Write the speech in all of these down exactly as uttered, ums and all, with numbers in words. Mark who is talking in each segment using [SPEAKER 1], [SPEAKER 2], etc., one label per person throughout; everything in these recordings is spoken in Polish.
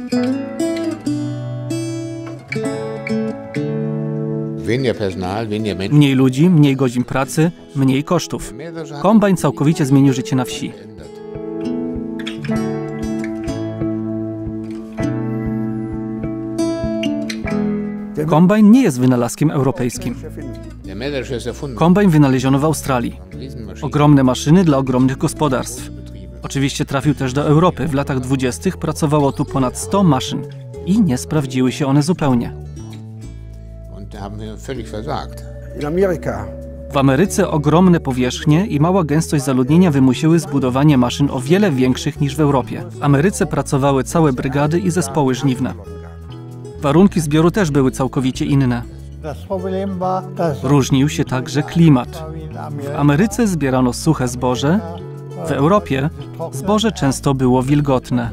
[SPEAKER 1] Mniej ludzi, mniej godzin pracy, mniej kosztów. Kombajn całkowicie zmienił życie na wsi. Kombajn nie jest wynalazkiem europejskim. Kombajn wynaleziono w Australii. Ogromne maszyny dla ogromnych gospodarstw. Oczywiście trafił też do Europy. W latach dwudziestych pracowało tu ponad sto maszyn i nie sprawdziły się one zupełnie. W Ameryce ogromne powierzchnie i mała gęstość zaludnienia wymusiły zbudowanie maszyn o wiele większych niż w Europie. W Ameryce pracowały całe brygady i zespoły żniwne. Warunki zbioru też były całkowicie inne. Różnił się także klimat. W Ameryce zbierano suche zboże, w Europie zboże często było wilgotne.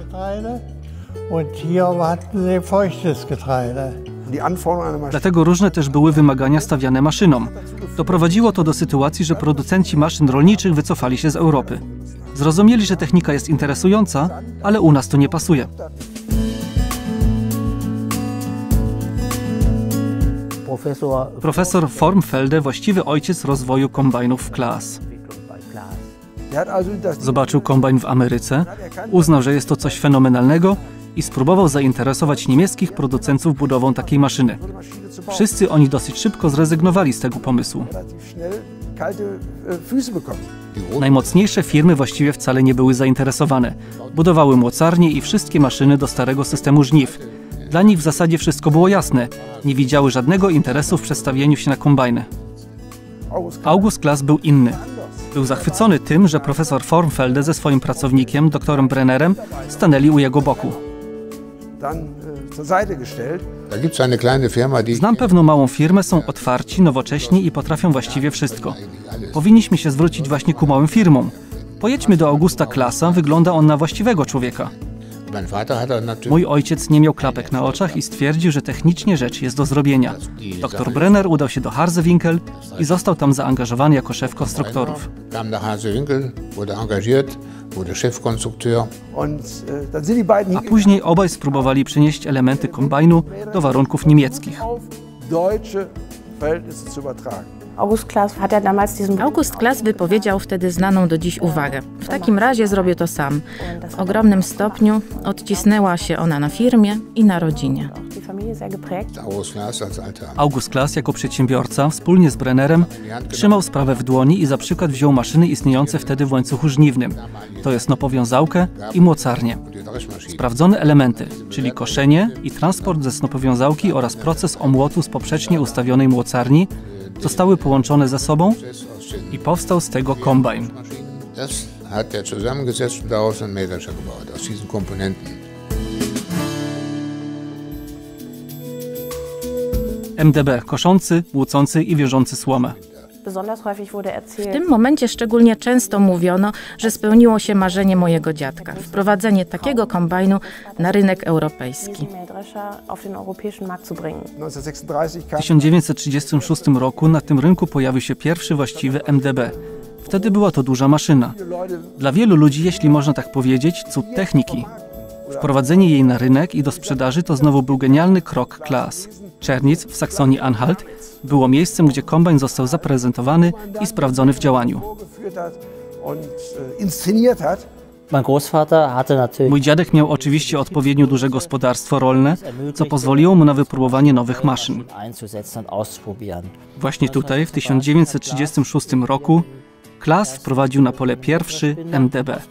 [SPEAKER 1] Dlatego różne też były wymagania stawiane maszynom. Doprowadziło to do sytuacji, że producenci maszyn rolniczych wycofali się z Europy. Zrozumieli, że technika jest interesująca, ale u nas to nie pasuje. Profesor Formfelde, właściwy ojciec rozwoju kombajnów w Claas. Zobaczył kombajn w Ameryce, uznał, że jest to coś fenomenalnego i spróbował zainteresować niemieckich producentów budową takiej maszyny. Wszyscy oni dosyć szybko zrezygnowali z tego pomysłu. Najmocniejsze firmy właściwie wcale nie były zainteresowane. Budowały mocarnie i wszystkie maszyny do starego systemu żniw. Dla nich w zasadzie wszystko było jasne. Nie widziały żadnego interesu w przestawieniu się na kombajny. August Claas był inny. Był zachwycony tym, że profesor Formfelde ze swoim pracownikiem, doktorem Brennerem, stanęli u jego boku. Znam pewną małą firmę, są otwarci, nowocześni i potrafią właściwie wszystko. Powinniśmy się zwrócić właśnie ku małym firmom. Pojedźmy do Augusta Claasa, wygląda on na właściwego człowieka. Mój ojciec nie miał klapek na oczach i stwierdził, że technicznie rzecz jest do zrobienia. Doktor Brenner udał się do Harsewinkel i został tam zaangażowany jako szef konstruktorów. A później obaj spróbowali przenieść elementy kombajnu do warunków niemieckich.
[SPEAKER 2] August Claas wypowiedział wtedy znaną do dziś uwagę. W takim razie zrobię to sam. W ogromnym stopniu odcisnęła się ona na firmie i na rodzinie.
[SPEAKER 1] August Claas jako przedsiębiorca wspólnie z Brennerem trzymał sprawę w dłoni i za przykład wziął maszyny istniejące wtedy w łańcuchu żniwnym, to jest snopowiązałkę i mocarnię. Sprawdzone elementy, czyli koszenie i transport ze snopowiązałki oraz proces omłotu z poprzecznie ustawionej mocarni zostały połączone ze sobą i powstał z tego kombajn. M D B – koszący, łucący i wierzący słomę.
[SPEAKER 2] W tym momencie szczególnie często mówiono, że spełniło się marzenie mojego dziadka. Wprowadzenie takiego kombajnu na rynek europejski.
[SPEAKER 1] W tysiąc dziewięćset trzydziestym szóstym roku na tym rynku pojawił się pierwszy właściwy M D B. Wtedy była to duża maszyna. Dla wielu ludzi, jeśli można tak powiedzieć, cud techniki. Wprowadzenie jej na rynek i do sprzedaży to znowu był genialny krok Claas. Czernic w Saksonii-Anhalt było miejscem, gdzie kombajn został zaprezentowany i sprawdzony w działaniu. Mój dziadek miał oczywiście odpowiednio duże gospodarstwo rolne, co pozwoliło mu na wypróbowanie nowych maszyn. Właśnie tutaj, w tysiąc dziewięćset trzydziestym szóstym roku, Claas wprowadził na pole pierwszy M D B.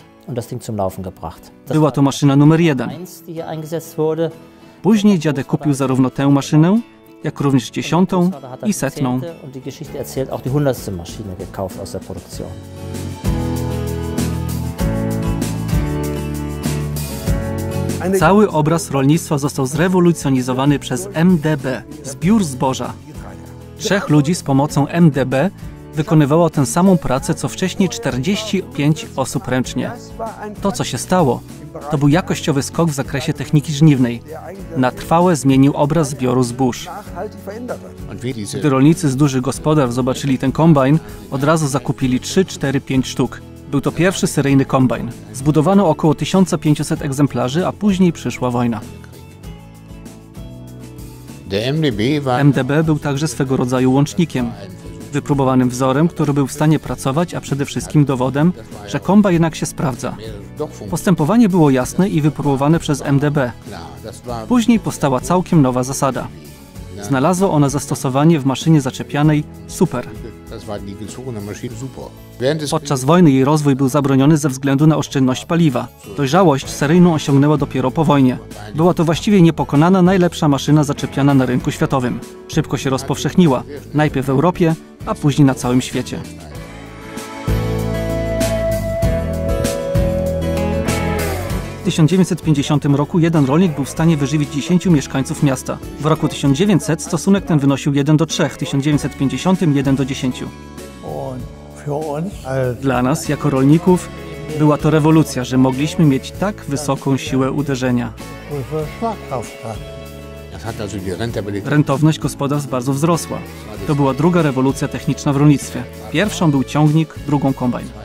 [SPEAKER 1] Była to maszyna numer jeden. Później dziadek kupił zarówno tę maszynę, jak również dziesiątą i setną. Cały obraz rolnictwa został zrewolucjonizowany przez M D B, zbiór zboża. Trzech ludzi z pomocą M D B wykonywało tę samą pracę, co wcześniej czterdzieści pięć osób ręcznie. To, co się stało, to był jakościowy skok w zakresie techniki żniwnej. Na trwałe zmienił obraz zbioru zbóż. Gdy rolnicy z dużych gospodarstw zobaczyli ten kombajn, od razu zakupili trzy, cztery, pięć sztuk. Był to pierwszy seryjny kombajn. Zbudowano około tysiąc pięćset egzemplarzy, a później przyszła wojna. M D B był także swego rodzaju łącznikiem. Wypróbowanym wzorem, który był w stanie pracować, a przede wszystkim dowodem, że kombajn jednak się sprawdza. Postępowanie było jasne i wypróbowane przez M D B. Później powstała całkiem nowa zasada. Znalazła ona zastosowanie w maszynie zaczepianej Super. Podczas wojny jej rozwój był zabroniony ze względu na oszczędność paliwa. Dojrzałość seryjną osiągnęła dopiero po wojnie. Była to właściwie niepokonana najlepsza maszyna zaczepiana na rynku światowym. Szybko się rozpowszechniła, najpierw w Europie, a później na całym świecie. W tysiąc dziewięćset pięćdziesiątym roku jeden rolnik był w stanie wyżywić dziesięciu mieszkańców miasta. W roku tysiąc dziewięćsetym stosunek ten wynosił jeden do trzech, w tysiąc dziewięćset pięćdziesiątym jeden do dziesięciu. Dla nas, jako rolników, była to rewolucja, że mogliśmy mieć tak wysoką siłę uderzenia. Rentowność gospodarstw bardzo wzrosła. To była druga rewolucja techniczna w rolnictwie. Pierwszą był ciągnik, drugą kombajn.